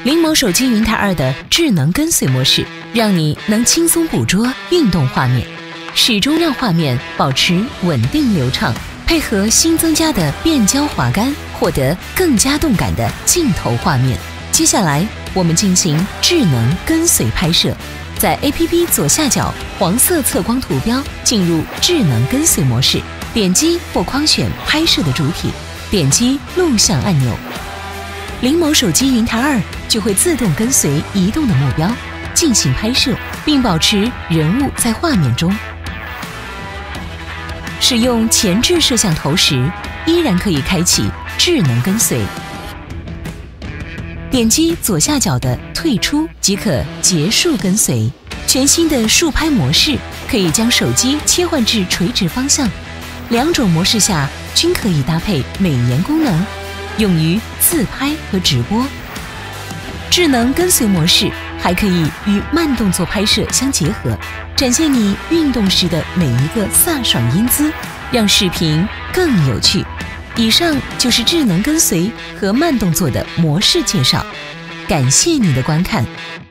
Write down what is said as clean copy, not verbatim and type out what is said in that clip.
灵眸手机云台2的智能跟随模式，让你能轻松捕捉运动画面，始终让画面保持稳定流畅，配合新增加的变焦滑杆，获得更加动感的镜头画面。接下来，我们进行智能跟随拍摄，在 APP 左下角黄色测光图标进入智能跟随模式，点击或框选拍摄的主体，点击录像按钮。灵眸手机云台2就会自动跟随移动的目标进行拍摄，并保持人物在画面中。使用前置摄像头时，依然可以开启智能跟随。点击左下角的退出即可结束跟随。全新的竖拍模式可以将手机切换至垂直方向，两种模式下均可以搭配美颜功能，用于自拍和直播。智能跟随模式还可以与慢动作拍摄相结合，展现你运动时的每一个飒爽英姿，让视频更有趣。以上就是智能跟随和慢动作的模式介绍，感谢你的观看。